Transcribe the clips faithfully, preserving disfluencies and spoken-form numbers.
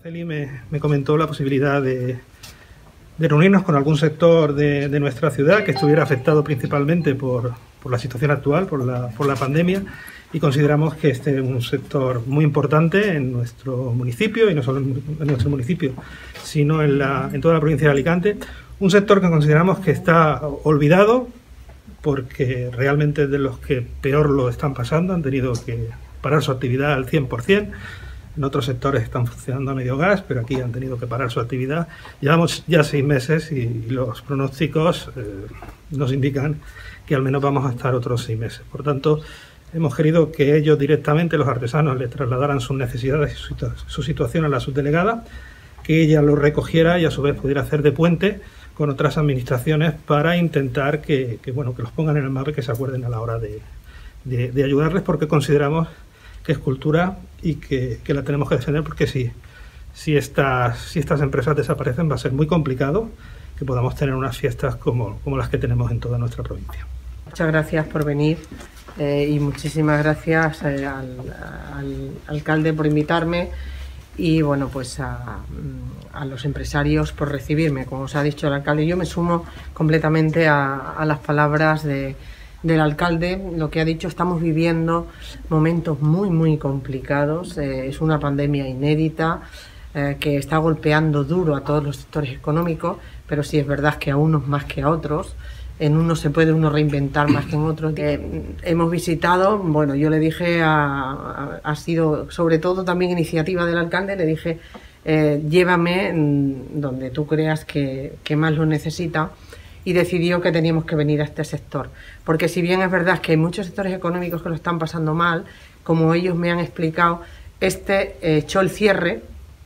Araceli me, me comentó la posibilidad de, de reunirnos con algún sector de, de nuestra ciudad que estuviera afectado principalmente por, por la situación actual, por la, por la pandemia, y consideramos que este es un sector muy importante en nuestro municipio, y no solo en, en nuestro municipio, sino en, la, en toda la provincia de Alicante. Un sector que consideramos que está olvidado, porque realmente es de los que peor lo están pasando, han tenido que parar su actividad al cien por cien. En otros sectores están funcionando a medio gas, pero aquí han tenido que parar su actividad. Llevamos ya seis meses y los pronósticos eh, nos indican que al menos vamos a estar otros seis meses. Por tanto, hemos querido que ellos directamente, los artesanos, les trasladaran sus necesidades y su, su situación a la subdelegada, que ella lo recogiera y a su vez pudiera hacer de puente con otras administraciones para intentar que, que, bueno, que los pongan en el mapa y que se acuerden a la hora de, de, de ayudarles, porque consideramos que es cultura y que, que la tenemos que defender, porque si, si, estas, si estas empresas desaparecen va a ser muy complicado que podamos tener unas fiestas como, como las que tenemos en toda nuestra provincia. Muchas gracias por venir eh, y muchísimas gracias eh, al, al alcalde por invitarme y bueno, pues a, a los empresarios por recibirme. Como os ha dicho el alcalde, yo me sumo completamente a, a las palabras de del alcalde. Lo que ha dicho, estamos viviendo momentos muy muy complicados, eh, es una pandemia inédita eh, que está golpeando duro a todos los sectores económicos, pero sí es verdad que a unos más que a otros, en unos se puede uno reinventar más que en otros. Eh, hemos visitado, bueno, yo le dije, a, a, ha sido sobre todo también iniciativa del alcalde, le dije, eh, llévame donde tú creas que, que más lo necesita, y decidió que teníamos que venir a este sector, porque si bien es verdad que hay muchos sectores económicos que lo están pasando mal, como ellos me han explicado, este eh, echó el cierre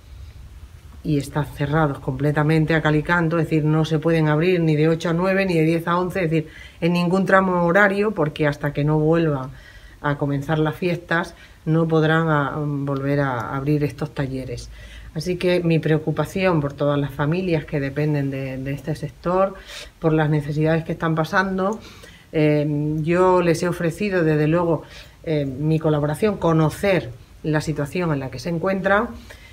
y están cerrados completamente a cal y canto, es decir, no se pueden abrir ni de ocho a nueve ni de diez a once, es decir, en ningún tramo horario, porque hasta que no vuelvan a comenzar las fiestas no podrán a, volver a abrir estos talleres. Así que mi preocupación por todas las familias que dependen de, de este sector, por las necesidades que están pasando. Eh, yo les he ofrecido, desde luego, eh, mi colaboración, conocer la situación en la que se encuentran,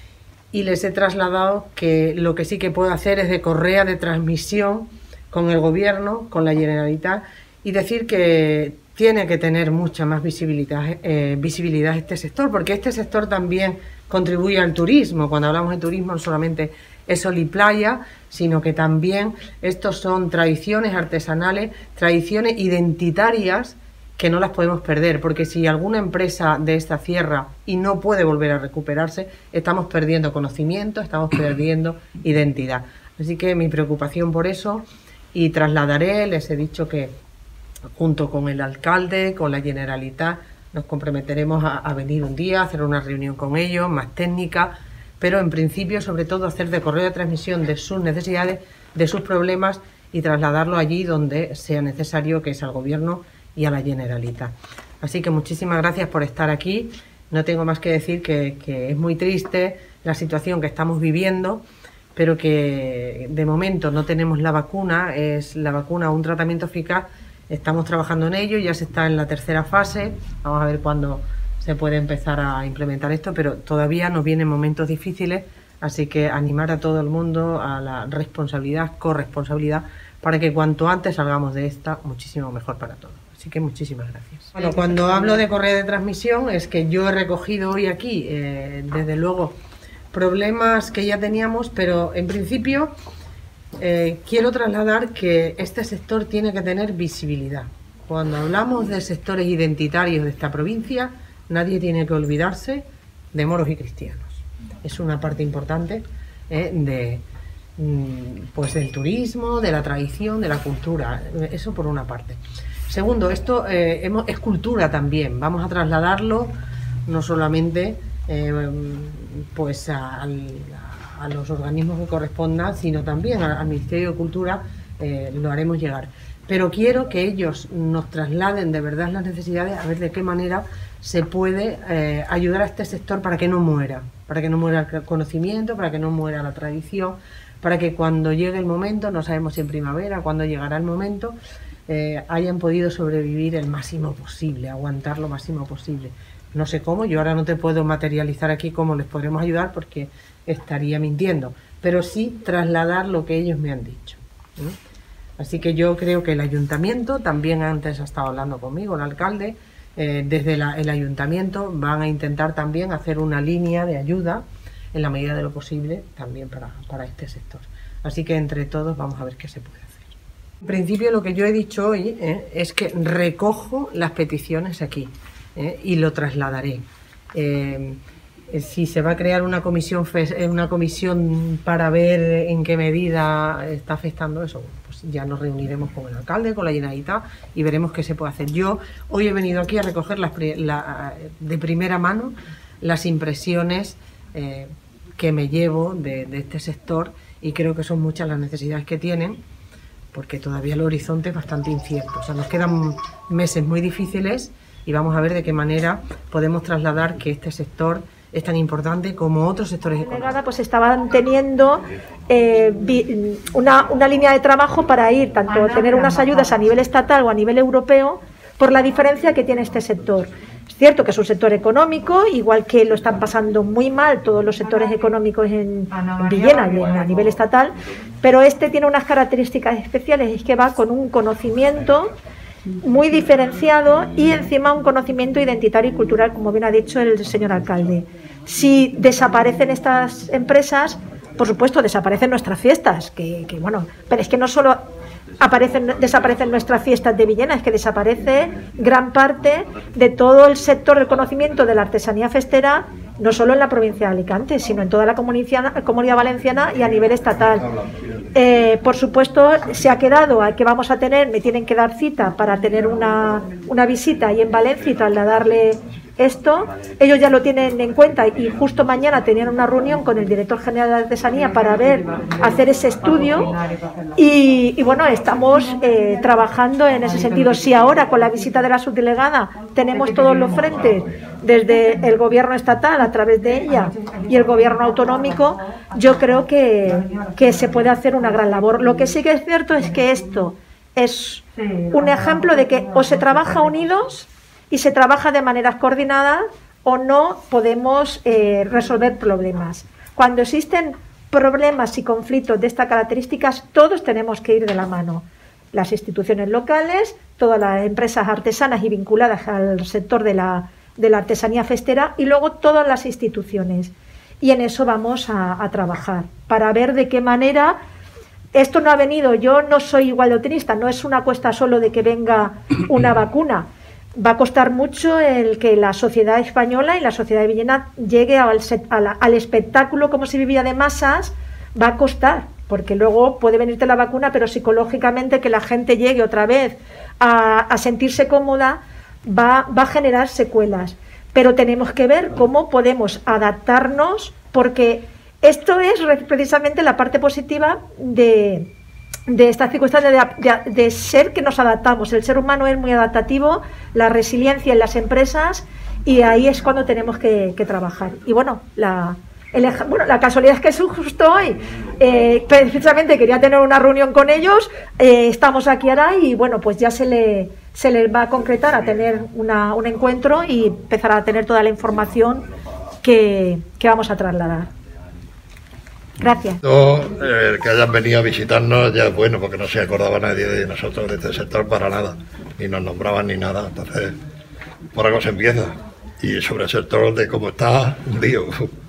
y les he trasladado que lo que sí que puedo hacer es de correa de transmisión con el Gobierno, con la Generalitat, y decir que tiene que tener mucha más visibilidad, eh, visibilidad este sector, porque este sector también contribuye al turismo. Cuando hablamos de turismo no solamente es sol y playa, sino que también estos son tradiciones artesanales, tradiciones identitarias que no las podemos perder, porque si alguna empresa de esta cierra y no puede volver a recuperarse, estamos perdiendo conocimiento, estamos perdiendo identidad. Así que mi preocupación por eso, y trasladaré, les he dicho que junto con el alcalde, con la Generalitat, nos comprometeremos a, a venir un día, a hacer una reunión con ellos, más técnica, pero en principio, sobre todo, hacer de correo de transmisión de sus necesidades, de sus problemas, y trasladarlo allí donde sea necesario, que es al Gobierno y a la Generalitat. Así que muchísimas gracias por estar aquí. No tengo más que decir que, que es muy triste la situación que estamos viviendo, pero que de momento no tenemos la vacuna, es la vacuna o un tratamiento eficaz. Estamos trabajando en ello, ya se está en la tercera fase, vamos a ver cuándo se puede empezar a implementar esto, pero todavía nos vienen momentos difíciles, así que animar a todo el mundo a la responsabilidad, corresponsabilidad, para que cuanto antes salgamos de esta, muchísimo mejor para todos. Así que muchísimas gracias. Bueno, cuando hablo de correo de transmisión es que yo he recogido hoy aquí, eh, desde luego, problemas que ya teníamos, pero en principio Eh, quiero trasladar que este sector tiene que tener visibilidad. Cuando hablamos de sectores identitarios de esta provincia, nadie tiene que olvidarse de moros y cristianos. Es una parte importante eh, de, pues, del turismo, de la tradición, de la cultura. Eso por una parte. Segundo, esto eh, hemos, es cultura también. Vamos a trasladarlo no solamente eh, pues al a los organismos que correspondan, sino también al Ministerio de Cultura, eh, lo haremos llegar. Pero quiero que ellos nos trasladen de verdad las necesidades, a ver de qué manera se puede eh, ayudar a este sector para que no muera, para que no muera el conocimiento, para que no muera la tradición, para que cuando llegue el momento, no sabemos si en primavera, cuando llegará el momento, eh, hayan podido sobrevivir el máximo posible, aguantar lo máximo posible. No sé cómo, yo ahora no te puedo materializar aquí cómo les podremos ayudar porque estaría mintiendo, pero sí trasladar lo que ellos me han dicho, ¿eh? Así que yo creo que el ayuntamiento, también antes ha estado hablando conmigo el alcalde, eh, desde la, el ayuntamiento van a intentar también hacer una línea de ayuda en la medida de lo posible también para, para este sector. Así que entre todos vamos a ver qué se puede hacer. En principio lo que yo he dicho hoy eh, es que recojo las peticiones aquí eh, y lo trasladaré. Eh, si se va a crear una comisión, una comisión para ver en qué medida está afectando eso, pues ya nos reuniremos con el alcalde, con la Generalitat y veremos qué se puede hacer. Yo hoy he venido aquí a recoger las, la, de primera mano las impresiones eh, que me llevo de, de este sector y creo que son muchas las necesidades que tienen, porque todavía el horizonte es bastante incierto. O sea, nos quedan meses muy difíciles y vamos a ver de qué manera podemos trasladar que este sector es tan importante como otros sectores económicos. Pues estaban teniendo eh, una, una línea de trabajo para ir, tanto tener unas ayudas a nivel estatal o a nivel europeo, por la diferencia que tiene este sector. Es cierto que es un sector económico, igual que lo están pasando muy mal todos los sectores económicos en, en Villena y en, a nivel estatal, pero este tiene unas características especiales, es que va con un conocimiento muy diferenciado y encima un conocimiento identitario y cultural, como bien ha dicho el señor alcalde. Si desaparecen estas empresas, por supuesto desaparecen nuestras fiestas, que, que bueno, pero es que no solo aparecen, desaparecen nuestras fiestas de Villena, es que desaparece gran parte de todo el sector del conocimiento de la artesanía festera, no solo en la provincia de Alicante, sino en toda la comunidad, comunidad valenciana y a nivel estatal. Eh, por supuesto, se ha quedado a que vamos a tener, me tienen que dar cita para tener una, una visita ahí en Valencia y trasladarle esto. Ellos ya lo tienen en cuenta y justo mañana tenían una reunión con el director general de artesanía para ver, hacer ese estudio y, y bueno, estamos eh, trabajando en ese sentido. Si ahora con la visita de la subdelegada tenemos todos los frentes, desde el gobierno estatal a través de ella y el gobierno autonómico, yo creo que, que se puede hacer una gran labor. Lo que sí que es cierto es que esto es un ejemplo de que o se trabaja unidos y se trabaja de maneras coordinadas o no podemos eh, resolver problemas. Cuando existen problemas y conflictos de estas características, todos tenemos que ir de la mano. Las instituciones locales, todas las empresas artesanas y vinculadas al sector de la, de la artesanía festera y luego todas las instituciones. Y en eso vamos a, a trabajar, para ver de qué manera. Esto no ha venido, yo no soy igual de optimista, no es una cuesta solo de que venga una vacuna. Va a costar mucho el que la sociedad española y la sociedad de Villena llegue al, al, al espectáculo como se vivía de masas, va a costar, porque luego puede venirte la vacuna, pero psicológicamente que la gente llegue otra vez a, a sentirse cómoda va, va a generar secuelas. Pero tenemos que ver cómo podemos adaptarnos, porque esto es precisamente la parte positiva de... de esta circunstancia de, de, de ser que nos adaptamos. El ser humano es muy adaptativo, la resiliencia en las empresas, y ahí es cuando tenemos que, que trabajar. Y bueno, la, el, bueno, la casualidad es que es justo hoy, eh, precisamente quería tener una reunión con ellos, eh, estamos aquí ahora y bueno, pues ya se le, se le va a concretar a tener una, un encuentro y empezar a tener toda la información que, que vamos a trasladar. Gracias. No, eh, que hayan venido a visitarnos ya es bueno, porque no se acordaba nadie de nosotros, de este sector, para nada, ni nos nombraban ni nada. Entonces, por algo se empieza. Y sobre el sector de cómo está, un día,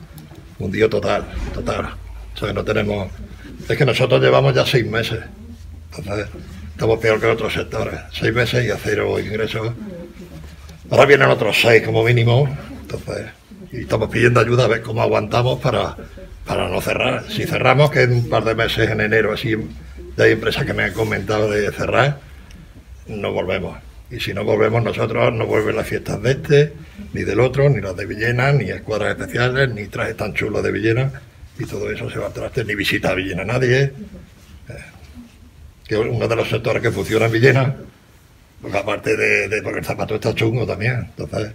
un día total, total. O sea, no tenemos... Es que nosotros llevamos ya seis meses, entonces estamos peor que otros sectores. Seis meses y a cero ingresos. Ahora vienen otros seis como mínimo, entonces, y estamos pidiendo ayuda a ver cómo aguantamos para... para no cerrar. Si cerramos, que en un par de meses, en enero, así, ya hay empresas que me han comentado de cerrar, no volvemos. Y si no volvemos nosotros, no vuelven las fiestas de este, ni del otro, ni las de Villena, ni escuadras especiales, ni trajes tan chulos de Villena, y todo eso se va a traste, ni visita a Villena a nadie. Eh, que es uno de los sectores que funciona en Villena, porque aparte de, de porque el zapato está chungo también, entonces,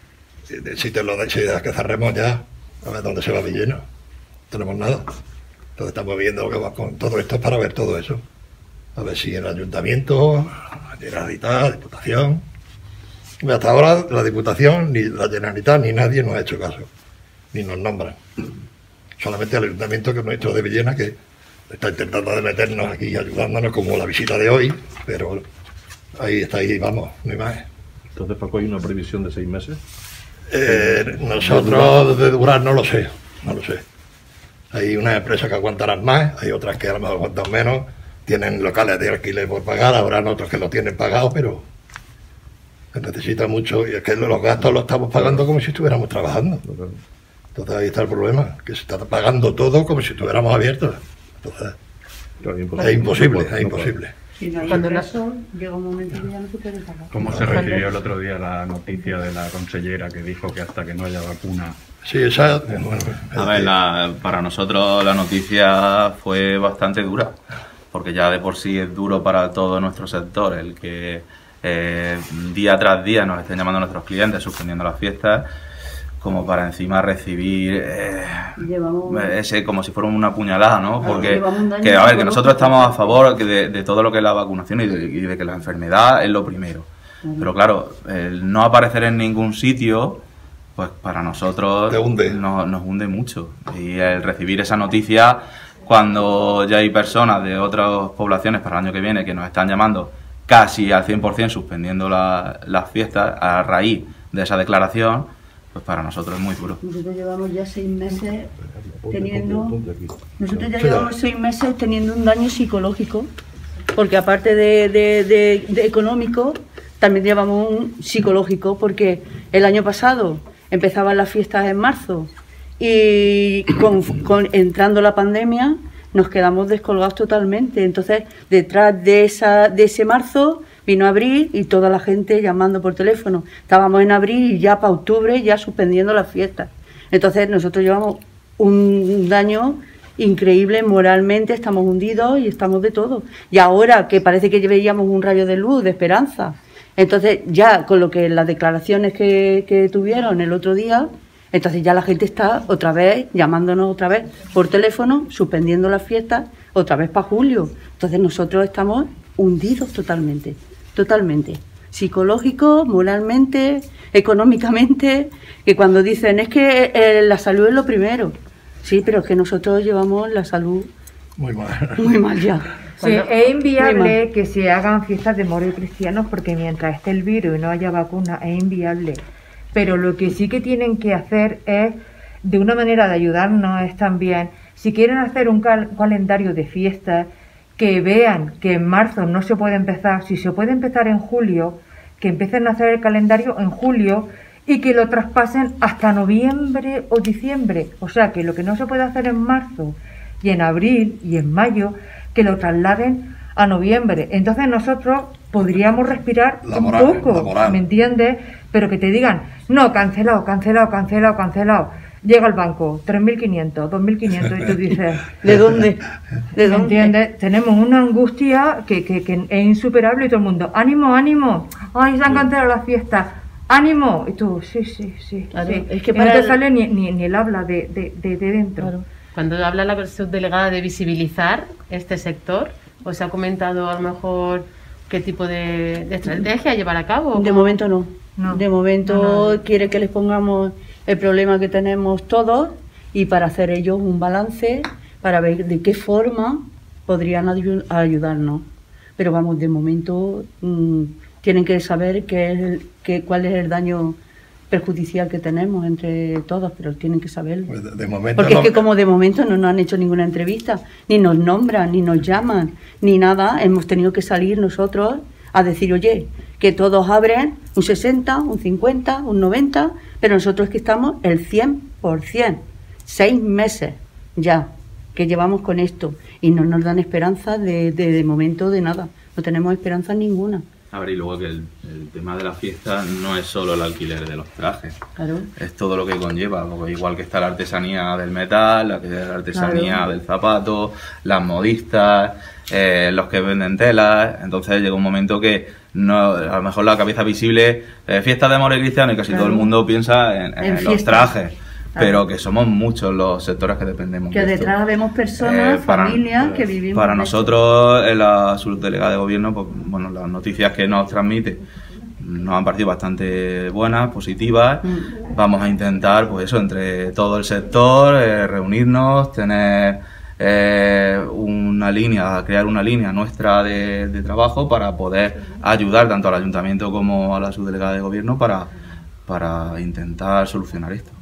si te lo decidas que cerremos ya, a ver dónde se va Villena. No tenemos nada. Entonces estamos viendo que va con todo esto para ver todo eso. A ver si el ayuntamiento, la Generalitat, la Diputación, Hasta ahora la Diputación, ni la Generalitat, ni nadie nos ha hecho caso, ni nos nombran. Solamente el Ayuntamiento, que es nuestro de Villena, que está intentando de meternos aquí, ayudándonos, como la visita de hoy, pero ahí está, ahí vamos, no hay más. Entonces, Paco, ¿hay una previsión de seis meses? Eh, nosotros de durar no lo sé, no lo sé. Hay unas empresas que aguantarán más, hay otras que a lo mejor aguantan menos, tienen locales de alquiler por pagar, habrán otros que lo tienen pagado, pero se necesita mucho, y es que los gastos los estamos pagando como si estuviéramos trabajando. Entonces ahí está el problema, que se está pagando todo como si estuviéramos abiertos. Entonces es imposible, es imposible. Si no hay Cuando ingreso, llega un momento que ya no se puede pagar. ¿Cómo se recibió el otro día la noticia de la consellera que dijo que hasta que no haya vacuna? Sí, esa, bueno, A ver, la, para nosotros la noticia fue bastante dura, porque ya de por sí es duro para todo nuestro sector el que eh, día tras día nos estén llamando nuestros clientes suspendiendo las fiestas, como para encima recibir eh, ese como si fuera una puñalada, ¿no? Porque que, a ver, que nosotros estamos a favor de, de todo lo que es la vacunación y de, y de que la enfermedad es lo primero. Pero claro, el no aparecer en ningún sitio, pues para nosotros nos, nos hunde mucho. Y el recibir esa noticia cuando ya hay personas de otras poblaciones para el año que viene que nos están llamando casi al cien por cien suspendiendo la, las fiestas a raíz de esa declaración, pues para nosotros es muy duro. Nosotros llevamos ya seis meses teniendo, nosotros ya llevamos seis meses teniendo un daño psicológico, porque aparte de, de, de, de económico, también llevamos un psicológico, porque el año pasado empezaban las fiestas en marzo y con, con, entrando la pandemia nos quedamos descolgados totalmente. Entonces, detrás de, esa, de ese marzo vino abril y toda la gente llamando por teléfono. Estábamos en abril y ya para octubre ya suspendiendo las fiestas. Entonces, nosotros llevamos un daño increíble moralmente, estamos hundidos y estamos de todo. Y ahora que parece que veíamos un rayo de luz, de esperanza, entonces ya con lo que las declaraciones que, que tuvieron el otro día, entonces ya la gente está otra vez llamándonos otra vez por teléfono, suspendiendo las fiestas otra vez para julio. Entonces nosotros estamos hundidos totalmente, totalmente. Psicológico, moralmente, económicamente, que cuando dicen es que eh, la salud es lo primero. Sí, pero es que nosotros llevamos la salud muy mal, muy mal ya. Sí, es inviable que se hagan fiestas de moros y cristianos porque mientras esté el virus y no haya vacuna es inviable. Pero lo que sí que tienen que hacer es, de una manera de ayudarnos, es también, si quieren hacer un cal calendario de fiestas, que vean que en marzo no se puede empezar, si se puede empezar en julio, que empiecen a hacer el calendario en julio y que lo traspasen hasta noviembre o diciembre. O sea, que lo que no se puede hacer en marzo y en abril y en mayo, que lo trasladen a noviembre. Entonces nosotros podríamos respirar la un moral, poco, ¿me entiendes? Pero que te digan, no, cancelado, cancelado, cancelado, cancelado. Llega al banco, tres mil quinientos, dos mil quinientos, y tú dices, ¿de dónde? ¿De ¿me dónde? entiendes? Tenemos una angustia que, que, que es insuperable y todo el mundo, ánimo, ánimo, ay, se han cancelado las fiestas, ánimo. Y tú, sí, sí, sí. Claro, sí. es que y para no te el- sale ni, ni, ni el habla de, de, de, de dentro. Claro. Cuando habla la subdelegada de visibilizar este sector, ¿os ha comentado a lo mejor qué tipo de, de estrategia llevar a cabo? De momento no. No. De momento No, no. quiere que les pongamos el problema que tenemos todos y para hacer ellos un balance, para ver de qué forma podrían ayu- ayudarnos. Pero vamos, de momento mm, tienen que saber qué es el- qué, cuál es el daño perjudicial que tenemos entre todos, pero tienen que saberlo. Pues de, de momento Porque no, es que como de momento no nos han hecho ninguna entrevista, ni nos nombran, ni nos llaman, ni nada, hemos tenido que salir nosotros a decir, oye, que todos abren un sesenta, un cincuenta, un noventa, pero nosotros es que estamos el cien por cien, seis meses ya que llevamos con esto y no nos dan esperanza de, de, de momento de nada, no tenemos esperanza ninguna. A ver, y luego que el, el tema de la fiesta no es solo el alquiler de los trajes, Claro. es todo lo que conlleva, porque igual que está la artesanía del metal, la, que- la artesanía Claro. del zapato, las modistas, eh, los que venden telas. Entonces llega un momento que no, a lo mejor la cabeza visible, eh, fiesta de amor y cristiano, y casi Claro. todo el mundo piensa en, en En los fiestas. trajes, Claro. pero que somos muchos los sectores que dependemos Que de esto. detrás vemos personas, Eh, para- familias que vivimos. Para de esto. nosotros, en la subdelegada de gobierno, pues bueno, las noticias que nos transmite nos han parecido bastante buenas, positivas. Mm. Vamos a intentar, pues eso, entre todo el sector, eh, reunirnos, tener eh, una línea, crear una línea nuestra de, de trabajo para poder ayudar tanto al ayuntamiento como a la subdelegada de gobierno para, para intentar solucionar esto.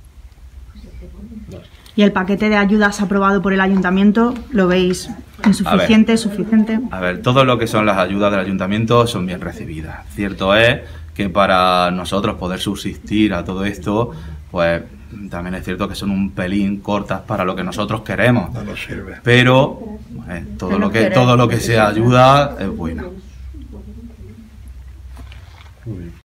¿Y el paquete de ayudas aprobado por el ayuntamiento lo veis insuficiente, suficiente? A ver, todo lo que son las ayudas del ayuntamiento son bien recibidas. Cierto es que para nosotros poder subsistir a todo esto, pues también es cierto que son un pelín cortas para lo que nosotros queremos. No nos sirve. Pero eh, todo, lo que, todo lo que sea ayuda es bueno.